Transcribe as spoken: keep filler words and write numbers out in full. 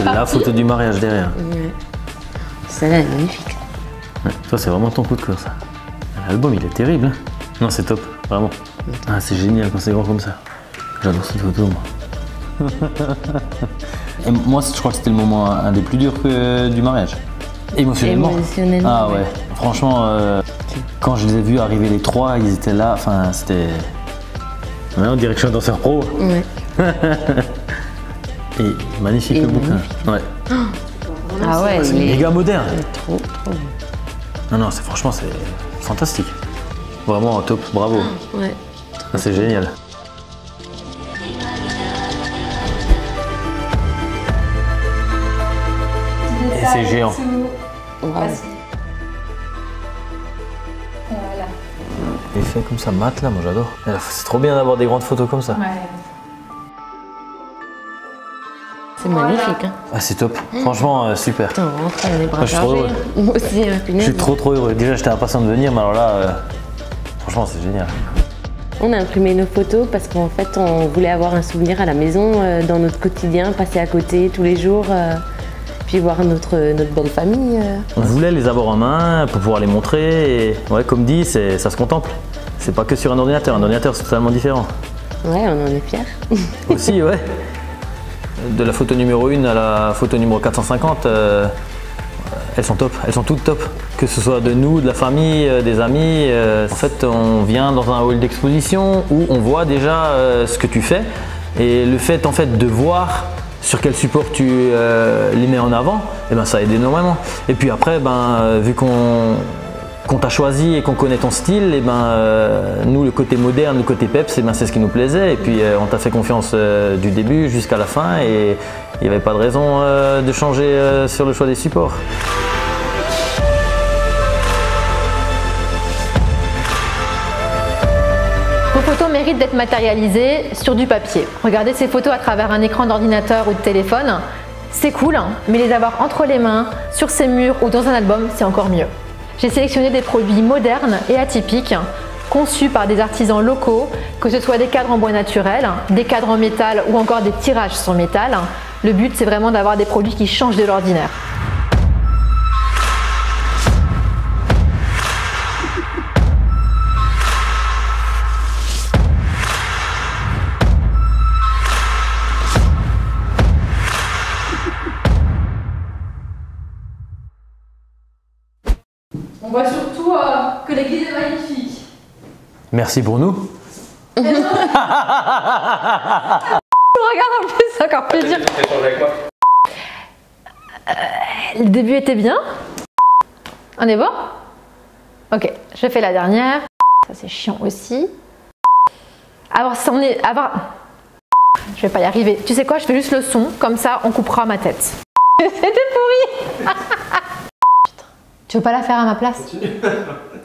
la photo du mariage derrière. Ouais. Celle-là est magnifique. Ouais, toi, c'est vraiment ton coup de cœur, ça. L'album, il est terrible. Hein. Non, c'est top, vraiment. Ah, c'est génial quand c'est grand comme ça. J'adore cette photo, moi. Et moi, je crois que c'était le moment un des plus durs que du mariage. Émotionnellement. Émotionnellement. Ah ouais. Franchement, euh, quand je les ai vus arriver les trois, ils étaient là. Enfin, c'était. Ouais, on dirait que je suis un danseur pro. Ouais. Et magnifique Et le bouquin. Ouais. Ah ouais, C'est il est méga moderne. trop, trop beau. Non, non, c'est franchement, c'est fantastique. Vraiment top, bravo. Ouais. Ah, c'est génial. Et c'est géant. Wow. Voilà. Et fait comme ça, mat là, moi j'adore. C'est trop bien d'avoir des grandes photos comme ça. Ouais. C'est magnifique. Hein. Ah, c'est top. Franchement, euh, super. Putain, on rentre, on est bras Moi, je suis trop chargés. heureux. Moi aussi, hein, Je punaise. suis trop trop heureux. Déjà, j'étais impatient de venir, mais alors là, euh, franchement, c'est génial. On a imprimé nos photos parce qu'en fait, on voulait avoir un souvenir à la maison, euh, dans notre quotidien, passer à côté tous les jours, euh, puis voir notre, notre belle famille. euh. On voulait les avoir en main pour pouvoir les montrer. Et, ouais, comme dit, c'est- ça se contemple. C'est pas que sur un ordinateur. Un ordinateur, c'est totalement différent. Ouais, on en est fiers. Aussi, ouais. De la photo numéro un à la photo numéro quatre cent cinquante, euh, elles sont top, elles sont toutes top. Que ce soit de nous, de la famille, euh, des amis. euh, en fait, on vient dans un hall d'exposition où on voit déjà euh, ce que tu fais. Et le fait, en fait, de voir sur quel support tu euh, les mets en avant, eh ben, ça aide énormément. Et puis après, ben, euh, vu qu'on qu'on t'a choisi et qu'on connaît ton style, et ben, euh, nous, le côté moderne, le côté peps, eh ben, c'est ce qui nous plaisait. Et puis, euh, on t'a fait confiance euh, du début jusqu'à la fin et il n'y avait pas de raison euh, de changer euh, sur le choix des supports. Vos photos méritent d'être matérialisées sur du papier. Regardez ces photos à travers un écran d'ordinateur ou de téléphone, c'est cool, hein, mais les avoir entre les mains, sur ces murs ou dans un album, c'est encore mieux. J'ai sélectionné des produits modernes et atypiques, conçus par des artisans locaux, que ce soit des cadres en bois naturel, des cadres en métal ou encore des tirages sur métal. Le but, c'est vraiment d'avoir des produits qui changent de l'ordinaire. On voit surtout euh, que l'église est magnifique. Merci pour nous. Je regarde en plus, c'est encore plus dur. Euh, le début était bien. On est bon? Ok, je fais la dernière. Ça c'est chiant aussi. Alors, ça on est. Avoir... Je vais pas y arriver. Tu sais quoi? Je fais juste le son, comme ça on coupera ma tête. C'était pourri. Putain. Tu veux pas la faire à ma place?